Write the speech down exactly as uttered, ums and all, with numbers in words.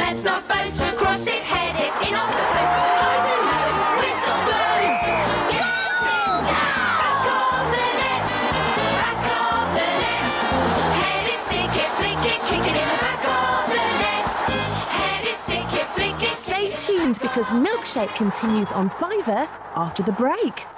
let's not boast. Cross it, head it, in off the post. Highs and lows, whistle blows. Goal! Back of the net, back of the net. Head it, stick it, flick it, kick it in the back of the net. Head it, stick it, flick it. Stay tuned because Milkshake continues on Fiver after the break.